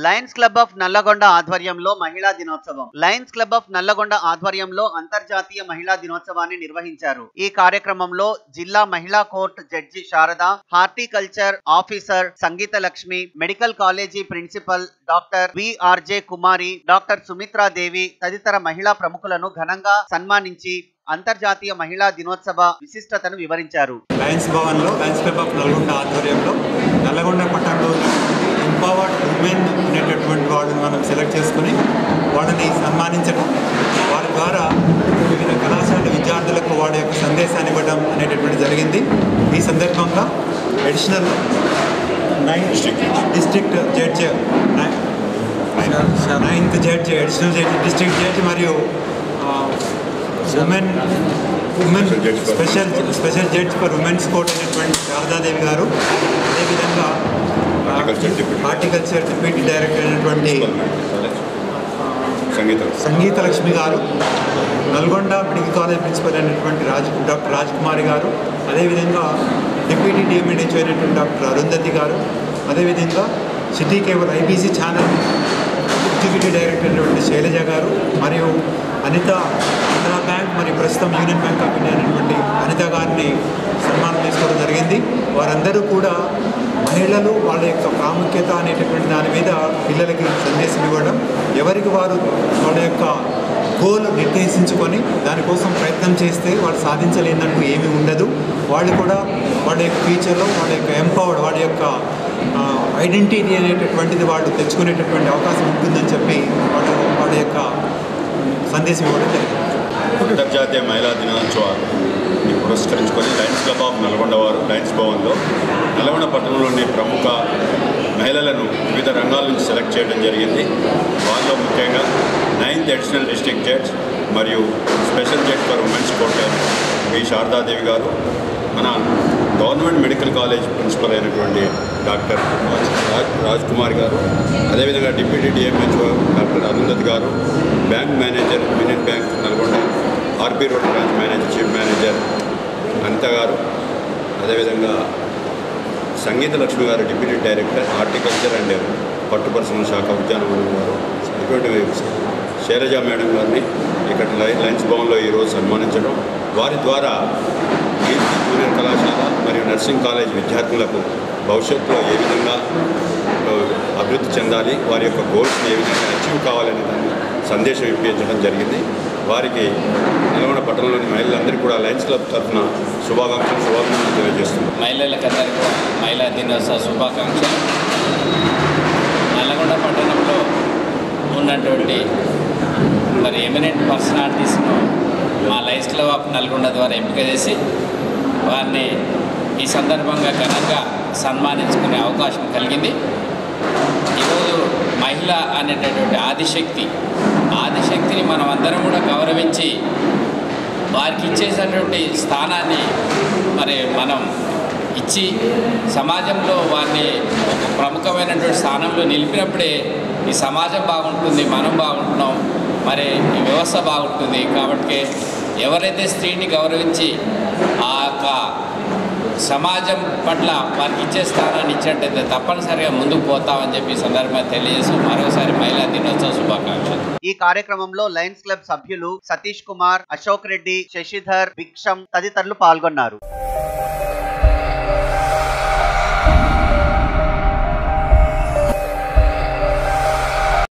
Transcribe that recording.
Lions club of Nalgonda ఆధ్వర్యంలో మహిళా దినోత్సవం. లయన్స్ క్లబ్ ఆఫ్ నల్లగొండ ఆధ్వర్యంలో అంతర్జాతీయ మహిళా దినోత్సవాన్ని నిర్వహించారు. ఈ కార్యక్రమంలో జిల్లా మహిళా court judge Sharada, horticulture officer Sangeetha Lakshmi, medical college principal doctor VRJ Kumari, doctor Sumitra Devi తదితర మహిళా ప్రముఖులను ఘనంగా సన్మానించి అంతర్జాతీయ మహిళా దినోత్సవ విశిష్టతను వివరించారు. లయన్స్ భవన్ లో లయన్స్ క్లబ్ ఆఫ్ నల్గొండ ఆధ్వర్యంలో నల్లగొండ పట్టణంలో ఎంపవర్డ్ ఉమెన్ అనేటటువంటి వాళ్ళని మనం సెలెక్ట్ చేసుకుని వాళ్ళని సన్మానించడం, వారి ద్వారా వివిధ కళాశాల విద్యార్థులకు వాడి యొక్క సందేశాన్ని ఇవ్వడం అనేటటువంటి జరిగింది. ఈ సందర్భంగా additional 9th district judge, 9th judge, additional judge, district judge మరియు women special judge for women's court అయినటువంటి శారదాదేవి గారు, అదేవిధంగా హార్టికల్చర్ డిప్యూటీ డైరెక్టర్ అయినటువంటి సంగీత లక్ష్మి గారు, నల్గొండ మెడికల్ కాలేజ్ ప్రిన్సిపల్ అయినటువంటి డాక్టర్ రాజ్కుమారి గారు, అదేవిధంగా డిప్యూటీ డిఎంఎన్హెచ్ అయినటువంటి డాక్టర్ అరుంధతి గారు, అదేవిధంగా city cable IBC channel executive director అయినటువంటి శైలజ గారు, మరియు అనిత బ్యాంక్ మరియు ప్రస్తుతం యూనియన్ బ్యాంక్ ఆఫ్ ఇండియా అనేటువంటి అనిత గారిని సన్మానం తీసుకోవడం జరిగింది. వారందరూ కూడా మహిళలు వాళ్ళ యొక్క ప్రాముఖ్యత అనేటటువంటి దాని మీద పిల్లలకి సందేశం ఇవ్వడం, ఎవరికి వారు వాళ్ళ యొక్క గోల్ నిర్దేశించుకొని దానికోసం ప్రయత్నం చేస్తే వాళ్ళు సాధించలేనట్టు ఏమీ ఉండదు. వాళ్ళు కూడా వాళ్ళ యొక్క ఫ్యూచర్లో వాళ్ళ యొక్క ఎంపవర్డ్, వాళ్ళ యొక్క ఐడెంటిటీ అనేటటువంటిది వాళ్ళు తెచ్చుకునేటటువంటి అవకాశం ఉంటుందని చెప్పి వాళ్ళ యొక్క సందేశం ఇవ్వడం జరిగింది. అంతర్జాతీయ మహిళా దినోత్సవాన్ని పురస్కరించుకొని లయన్స్ క్లబ్ ఆఫ్ నల్గొండ వారు లయన్స్ భవన్లో నల్గొండ పట్టణంలోని ప్రముఖ మహిళలను వివిధ రంగాల నుంచి సెలెక్ట్ చేయడం జరిగింది. వాళ్ళలో ముఖ్యంగా 9th అడిషనల్ డిస్ట్రిక్ట్ జడ్జ్ మరియు special judge for women's court V Sharadadevi గారు, మన గవర్నమెంట్ మెడికల్ కాలేజ్ ప్రిన్సిపల్ అయినటువంటి డాక్టర్ రాజ్కుమార్ గారు, అదేవిధంగా డిప్యూటీ డిఎంహెచ్ఓ డాక్టర్ అరుంధతి గారు, bank manager union bank Nalgonda RB road branch manager chief manager Anitha గారు, అదేవిధంగా సంగీత లక్ష్మి గారు డిప్యూటీ డైరెక్టర్ హార్టికల్చర్ అండ్ పట్టు పరిశ్రమల శాఖ ఉద్యానవనం గారు, ఇటువంటి శైలజ మేడం గారిని ఇక్కడ లయన్స్ భవన్లో ఈరోజు సన్మానించడం, వారి ద్వారా జూనియర్ కళాశాల మరియు నర్సింగ్ కాలేజ్ విద్యార్థులకు భవిష్యత్తులో ఏ విధంగా అభివృద్ధి చెందాలి, వారి యొక్క గోల్స్ని ఏ విధంగా అచీవ్ కావాలనే దాన్ని సందేశం ఇప్పించడం జరిగింది. వారికి నల్గొండ పట్టణంలోని మహిళలందరికీ కూడా లయన్స్ క్లబ్ తరఫున శుభాకాంక్షలు తెలియజేస్తున్నారు. మహిళలకందరికీ కూడా మహిళా దినోత్సవ శుభాకాంక్షలు. నల్గొండ పట్టణంలో ఉన్నటువంటి మరి ఎమినెంట్ పర్సనాలిటీస్ను మా లయన్స్ క్లబ్ ఆఫ్ నల్గొండ ద్వారా ఎంపిక చేసి వారిని ఈ సందర్భంగా ఘనంగా సన్మానించుకునే అవకాశం కలిగింది. ఈరోజు మహిళ అనేటటువంటి ఆదిశక్తిని మనం అందరం కూడా గౌరవించి వారికి ఇచ్చేటటువంటి స్థానాన్ని మరి మనం ఇచ్చి సమాజంలో వారిని ఒక ప్రముఖమైనటువంటి స్థానంలో నిలిపినప్పుడే ఈ సమాజం బాగుంటుంది, మనం బాగుంటున్నాం, మరి ఈ వ్యవస్థ బాగుంటుంది. కాబట్టి ఎవరైతే స్త్రీని గౌరవించి ఆ యొక్క సమాజం పట్ల వారికి ఇచ్చే స్థానాన్ని ఇచ్చినట్టయితే తప్పనిసరిగా ముందుకు పోతామని చెప్పి సందర్భంగా తెలియజేస్తూ మరోసారి మహిళా దినోత్సవ శుభాకాంక్షలు. ఈ కార్యక్రమంలో లయన్స్ క్లబ్ సభ్యులు సతీష్ కుమార్, అశోక్ రెడ్డి, శశిధర్, భిక్షం తదితరులు పాల్గొన్నారు.